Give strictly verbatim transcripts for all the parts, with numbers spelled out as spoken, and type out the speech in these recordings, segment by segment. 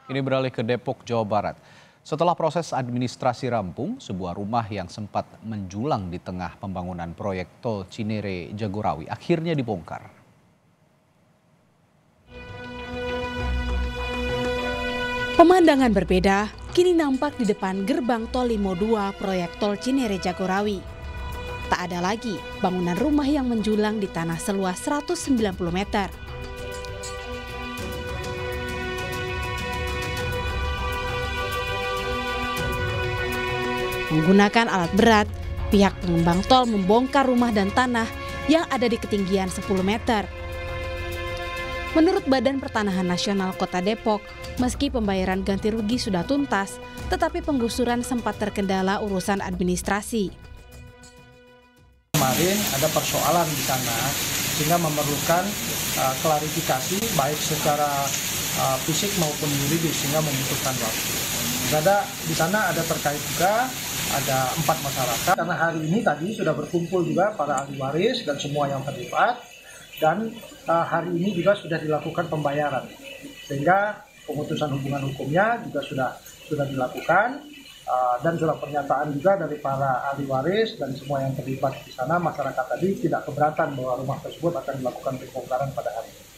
Ini beralih ke Depok, Jawa Barat. Setelah proses administrasi rampung, sebuah rumah yang sempat menjulang di tengah pembangunan proyek tol Cinere Jagorawi akhirnya dibongkar. Pemandangan berbeda kini nampak di depan gerbang tol Limo dua proyek tol Cinere Jagorawi. Tak ada lagi bangunan rumah yang menjulang di tanah seluas seratus sembilan puluh meter. Menggunakan alat berat, pihak pengembang tol membongkar rumah dan tanah yang ada di ketinggian sepuluh meter. Menurut Badan Pertanahan Nasional Kota Depok, meski pembayaran ganti rugi sudah tuntas, tetapi penggusuran sempat terkendala urusan administrasi. Kemarin ada persoalan di sana, sehingga memerlukan uh, klarifikasi baik secara uh, fisik maupun yuridis, sehingga membutuhkan waktu. Ada di sana ada terkait juga ada empat masyarakat, karena hari ini tadi sudah berkumpul juga para ahli waris dan semua yang terlibat, dan uh, hari ini juga sudah dilakukan pembayaran, sehingga pemutusan hubungan hukumnya juga sudah sudah dilakukan, uh, dan sudah pernyataan juga dari para ahli waris dan semua yang terlibat di sana. Masyarakat tadi tidak keberatan bahwa rumah tersebut akan dilakukan pembongkaran pada hari ini.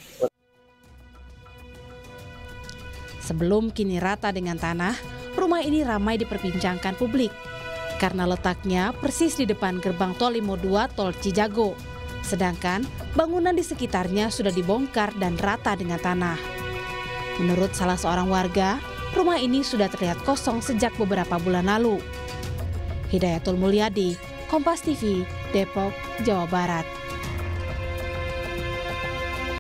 Sebelum kini rata dengan tanah, rumah ini ramai diperbincangkan publik karena letaknya persis di depan gerbang tol Limo dua tol Cijago. Sedangkan bangunan di sekitarnya sudah dibongkar dan rata dengan tanah. Menurut salah seorang warga, rumah ini sudah terlihat kosong sejak beberapa bulan lalu. Hidayatul Mulyadi, Kompas T V, Depok, Jawa Barat.